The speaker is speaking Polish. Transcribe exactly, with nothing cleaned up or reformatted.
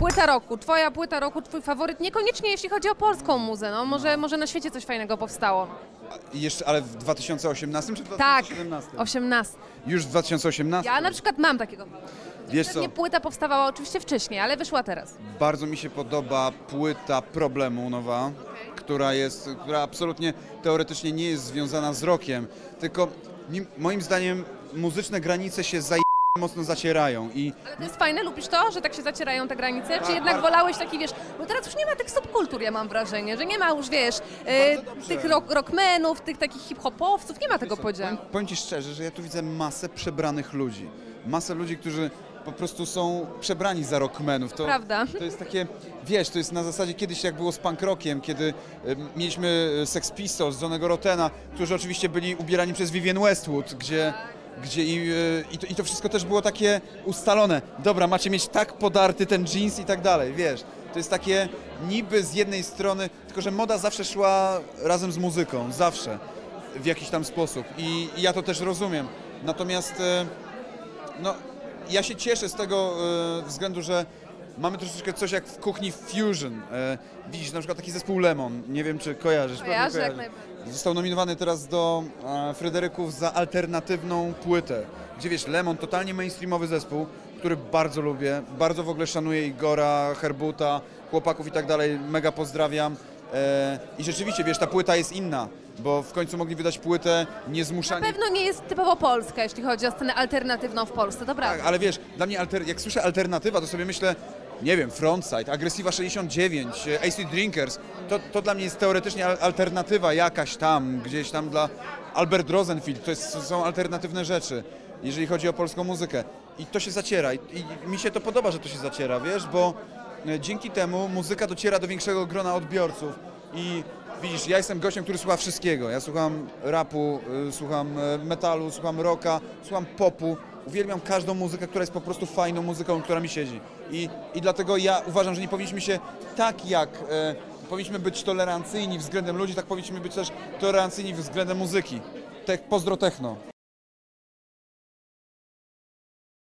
Płyta roku, twoja płyta roku, twój faworyt, niekoniecznie jeśli chodzi o polską muzę, no może, może na świecie coś fajnego powstało. I jeszcze, ale w dwa tysiące osiemnastym czy w dwa Tak, tysiące siedemnastym? osiemnasty. Już w dwa tysiące osiemnastym? Ja na przykład mam takiego faworyta. Wiesz co, Pewnie płyta powstawała oczywiście wcześniej, ale wyszła teraz. bardzo mi się podoba płyta Problemu nowa, która jest, która absolutnie teoretycznie nie jest związana z rockiem, tylko nim, moim zdaniem muzyczne granice się zaje... mocno zacierają i Ale to jest fajne, lubisz to, że tak się zacierają te granice? Czy Tak, jednak bardzo. wolałeś taki, wiesz, bo teraz już nie ma tych subkultur, ja mam wrażenie, że nie ma już, wiesz, e, Bardzo dobrze. tych rock, rockmenów, tych takich hip-hopowców, nie ma tego podziału. powiem, powiem Ci szczerze, że ja tu widzę masę przebranych ludzi, masę ludzi, którzy po prostu są przebrani za rockmenów. To, Prawda. to jest takie, wiesz, to jest na zasadzie kiedyś jak było z punk rockiem, kiedy e, mieliśmy Sex Pistols, Johnego Rottena, którzy oczywiście byli ubierani przez Vivienne Westwood, gdzie Gdzie i, i, to, i to wszystko też było takie ustalone. Dobra, macie mieć tak podarty ten jeans i tak dalej, wiesz. To jest takie niby z jednej strony, tylko że moda zawsze szła razem z muzyką, zawsze, w jakiś tam sposób. I, i ja to też rozumiem. Natomiast e, no, ja się cieszę z tego e, względu, że mamy troszeczkę coś jak w kuchni fusion. E, widzisz, na przykład taki zespół Lemon, nie wiem czy kojarzysz. pewnie Kojarzę, jak kojarzysz. najbardziej. Został nominowany teraz do e, Fryderyków za alternatywną płytę, gdzie wiesz, Lemon, totalnie mainstreamowy zespół, który bardzo lubię, bardzo w ogóle szanuję Igora, Herbuta, chłopaków i tak dalej, mega pozdrawiam. E, I rzeczywiście, wiesz, ta płyta jest inna, bo w końcu mogli wydać płytę Na niezmuszani. pewno nie jest typowo polska, jeśli chodzi o scenę alternatywną w Polsce, to prawda. Tak, ale wiesz, dla mnie, alter, jak słyszę alternatywa, to sobie myślę, nie wiem, Frontside, Aggressiva sześćdziesiąt dziewięć, e, Acid Drinkers, to, to dla mnie jest teoretycznie al- alternatywa jakaś tam, gdzieś tam dla Albert Rosenfield, to, jest, to są alternatywne rzeczy, jeżeli chodzi o polską muzykę. I to się zaciera i, i mi się to podoba, że to się zaciera, wiesz, bo e, dzięki temu muzyka dociera do większego grona odbiorców i widzisz, ja jestem gościem, który słucha wszystkiego, ja słucham rapu, y, słucham e, metalu, słucham rocka, słucham popu. Uwielbiam każdą muzykę, która jest po prostu fajną muzyką, która mi siedzi. I, i dlatego ja uważam, że nie powinniśmy się tak jak e, powinniśmy być tolerancyjni względem ludzi, tak powinniśmy być też tolerancyjni względem muzyki. Tak, pozdro techno.